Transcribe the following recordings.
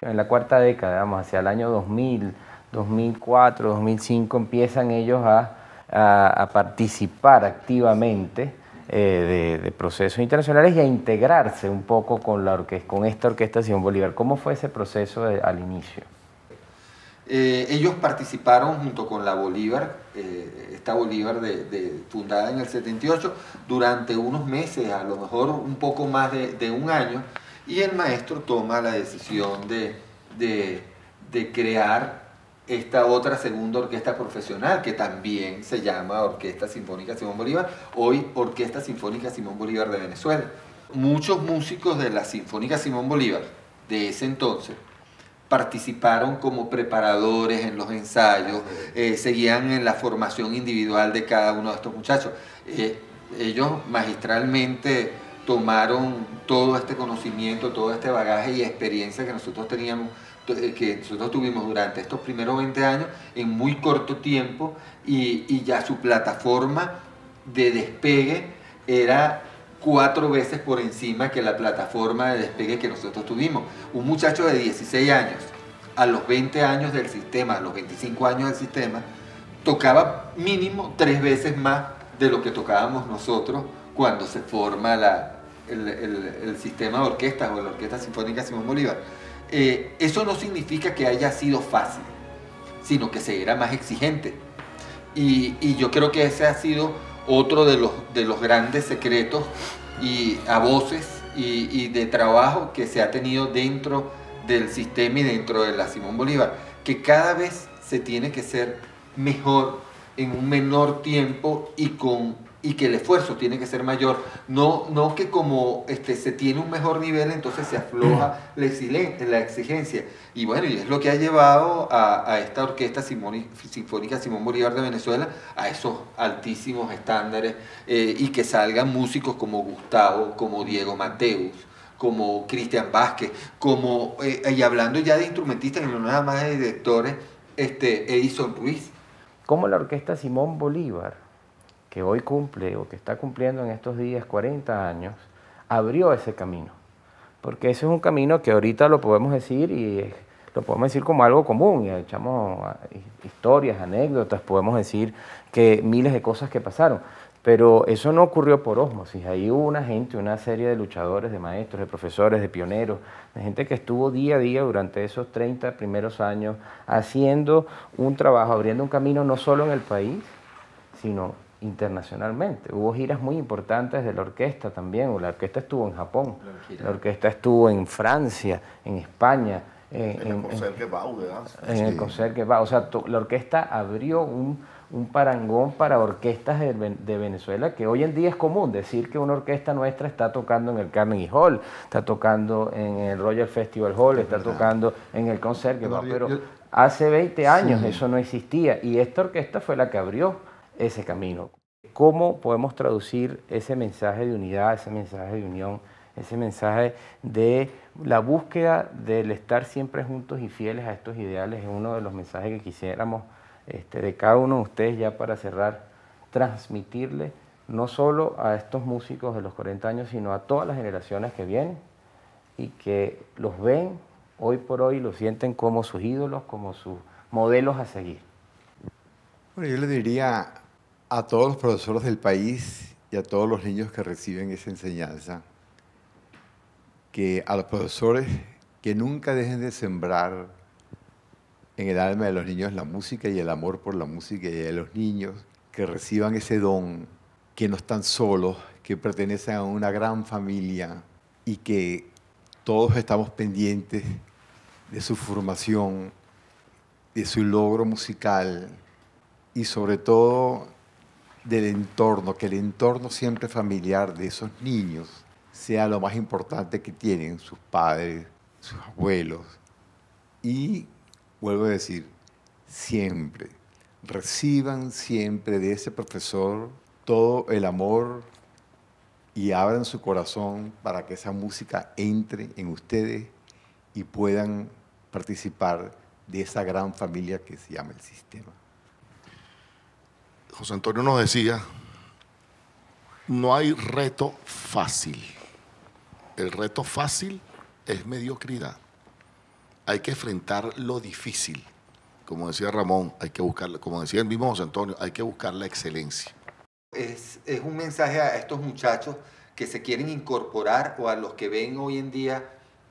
en la cuarta década, vamos, hacia el año 2000, 2004, 2005, empiezan ellos a participar activamente de procesos internacionales y a integrarse un poco con esta Orquesta Simón Bolívar. ¿Cómo fue ese proceso al inicio? Ellos participaron junto con la Bolívar, esta Bolívar fundada en el 78, durante unos meses, a lo mejor un poco más de un año, y el maestro toma la decisión de crear esta otra segunda orquesta profesional, que también se llama Orquesta Sinfónica Simón Bolívar, hoy Orquesta Sinfónica Simón Bolívar de Venezuela. Muchos músicos de la Sinfónica Simón Bolívar de ese entonces participaron como preparadores en los ensayos, seguían en la formación individual de cada uno de estos muchachos. Ellos magistralmente tomaron todo este conocimiento, todo este bagaje y experiencia que nosotros teníamos, que nosotros tuvimos durante estos primeros 20 años en muy corto tiempo, y ya su plataforma de despegue era 4 veces por encima que la plataforma de despegue que nosotros tuvimos. Un muchacho de 16 años, a los 20 años del sistema, a los 25 años del sistema, tocaba mínimo 3 veces más de lo que tocábamos nosotros cuando se forma el sistema de orquestas o la Orquesta Sinfónica Simón Bolívar. Eso no significa que haya sido fácil, sino que se era más exigente. Y yo creo que ese ha sido otro de los grandes secretos y a voces y de trabajo que se ha tenido dentro del sistema y dentro de la Simón Bolívar, que cada vez se tiene que ser mejor en un menor tiempo y que el esfuerzo tiene que ser mayor, no que como se tiene un mejor nivel entonces se afloja la exigencia. Y bueno, y es lo que ha llevado a esta Orquesta Sinfónica Simón Bolívar de Venezuela a esos altísimos estándares, y que salgan músicos como Gustavo, como Diego Mateus, como Cristian Vázquez, y hablando ya de instrumentistas y no nada más de directores, Edison Ruiz. ¿Cómo la Orquesta Simón Bolívar, que hoy cumple o que está cumpliendo en estos días 40 años, abrió ese camino? Porque ese es un camino que ahorita lo podemos decir lo podemos decir como algo común, y echamos historias, anécdotas, podemos decir que miles de cosas que pasaron, pero eso no ocurrió por ósmosis. Ahí hubo una gente, una serie de luchadores, de maestros, de profesores, de pioneros, de gente que estuvo día a día durante esos 30 primeros años haciendo un trabajo, abriendo un camino no solo en el país, sino internacionalmente. Hubo giras muy importantes de la orquesta también. La orquesta estuvo en Japón, la orquesta estuvo en Francia, en España, en el Concertgebouw de danza. En el Concertgebouw. O sea, la orquesta abrió un parangón para orquestas de Venezuela, que hoy en día es común decir que una orquesta nuestra está tocando en el Carnegie Hall, está tocando en el Royal Festival Hall, está tocando en el Concertgebouw, pero hace 20 años eso no existía, y esta orquesta fue la que abrió ese camino. ¿Cómo podemos traducir ese mensaje de unidad, ese mensaje de unión, ese mensaje de la búsqueda del estar siempre juntos y fieles a estos ideales? Es uno de los mensajes que quisiéramos de cada uno de ustedes, ya para cerrar, transmitirle no solo a estos músicos de los 40 años, sino a todas las generaciones que vienen y que los ven hoy por hoy, los sienten como sus ídolos, como sus modelos a seguir. Bueno, yo le diría a todos los profesores del país y a todos los niños que reciben esa enseñanza, que a los profesores que nunca dejen de sembrar en el alma de los niños la música y el amor por la música, y a los niños que reciban ese don, que no están solos, que pertenecen a una gran familia y que todos estamos pendientes de su formación, de su logro musical y sobre todo del entorno, que el entorno siempre familiar de esos niños sea lo más importante que tienen sus padres, sus abuelos. Y vuelvo a decir, siempre, reciban siempre de ese profesor todo el amor y abran su corazón para que esa música entre en ustedes y puedan participar de esa gran familia que se llama el sistema. José Antonio nos decía, no hay reto fácil. El reto fácil es mediocridad. hay que enfrentar lo difícil. Como decía Ramón, hay que buscar, como decía el mismo José Antonio, hay que buscar la excelencia. Es un mensaje a estos muchachos que se quieren incorporar o a los que ven hoy en día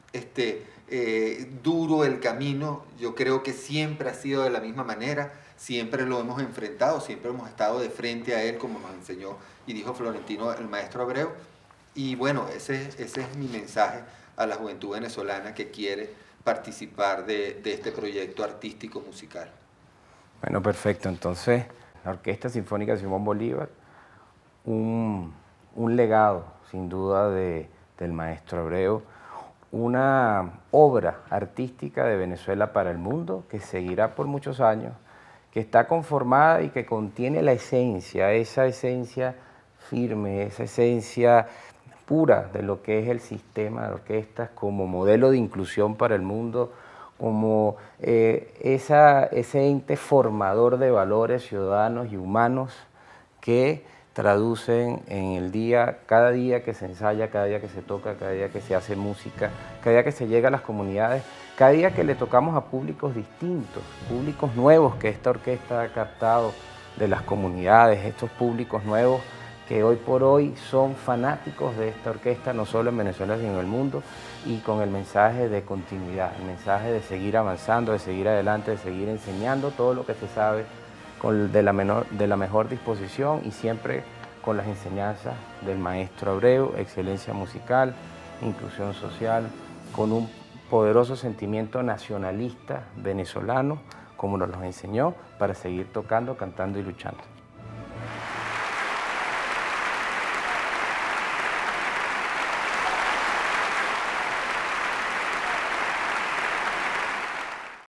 duro el camino. Yo creo que siempre ha sido de la misma manera, siempre lo hemos enfrentado, siempre hemos estado de frente a él, como nos enseñó y dijo Florentino, el maestro Abreu. Y bueno, ese es mi mensaje a la juventud venezolana que quiere participar de este proyecto artístico musical. Bueno, perfecto. Entonces, la Orquesta Sinfónica Simón Bolívar, un legado, sin duda, del maestro Abreu, una obra artística de Venezuela para el mundo que seguirá por muchos años, que está conformada y que contiene la esencia, esa esencia firme, esa esencia pura de lo que es el sistema de orquestas como modelo de inclusión para el mundo, como ese ente formador de valores ciudadanos y humanos que traducen en el día, cada día que se ensaya, cada día que se toca, cada día que se hace música, cada día que se llega a las comunidades, cada día que le tocamos a públicos distintos, públicos nuevos que esta orquesta ha captado de las comunidades, estos públicos nuevos que hoy por hoy son fanáticos de esta orquesta, no solo en Venezuela, sino en el mundo, y con el mensaje de continuidad, el mensaje de seguir avanzando, de seguir adelante, de seguir enseñando todo lo que se sabe de la mejor disposición y siempre con las enseñanzas del maestro Abreu, excelencia musical, inclusión social, con un poderoso sentimiento nacionalista venezolano, como nos los enseñó, para seguir tocando, cantando y luchando.